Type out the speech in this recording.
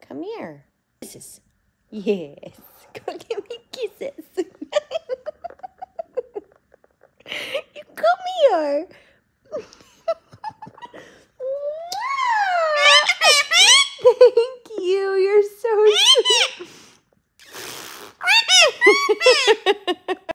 Come here. Kisses. Yes. Go give me kisses. You come here.